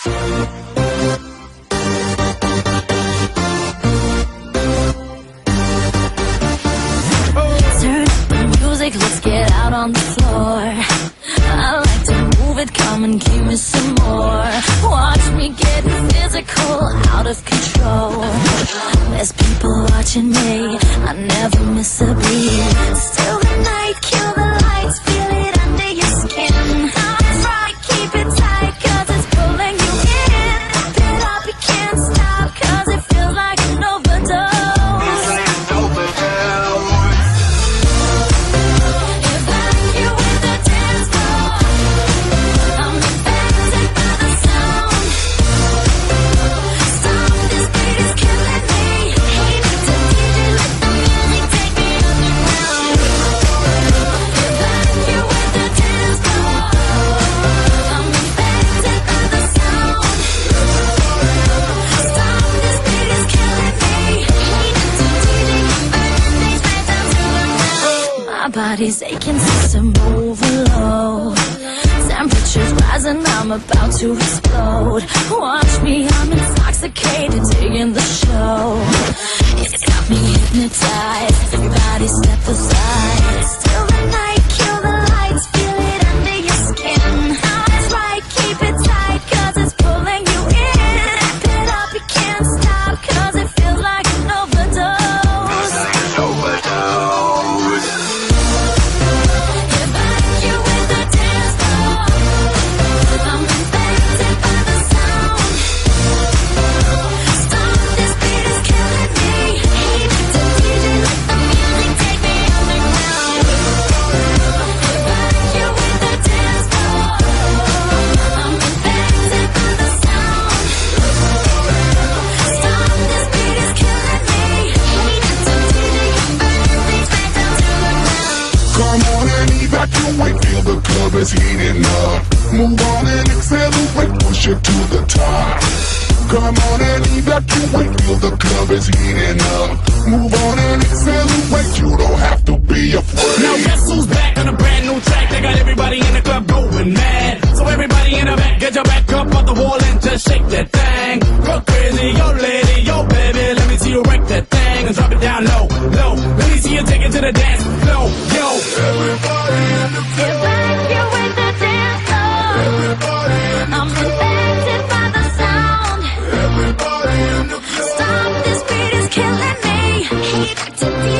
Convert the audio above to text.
Turn up the music, let's get out on the floor. I like to move it, come and give me some more. Watch me get physical, out of control. There's people watching me, I never miss a beat. Still the night, kill the lights, feel it under your skin. That's right, keep it tight, cause it's pulling you in. Wrap it up, you can't stop, cause it feels like an overdose. My body's aching, system overload. Temperature's rising, I'm about to explode. Watch me, I'm intoxicated, digging the show. It's got me hypnotized, everybody step aside. Still the night, kill the lights, feel it under your skin. That's right, keep it tight, cause it's pulling you in. Wrap it up, you can't stop, cause it feels like an overdose. Come on and evacuate, feel the club is heating up. Move on and accelerate, push it to the top. Come on and evacuate, feel the club is heating up. Move on and accelerate, you don't have to be afraid. Now guess who's back on a brand new track? They got everybody in the club going mad. So everybody in the back, get your back up off the wall and just shake that thing. Go crazy, yo lady, yo baby, let me see you break that thing and drop it down low, low. Let me see you take it to the dance floor, yo. Everybody in the club. Get back here with the dance floor. Everybody in the I'm club. infected by the sound. Everybody in the club. Stop, this beat is killing me. Keep it to the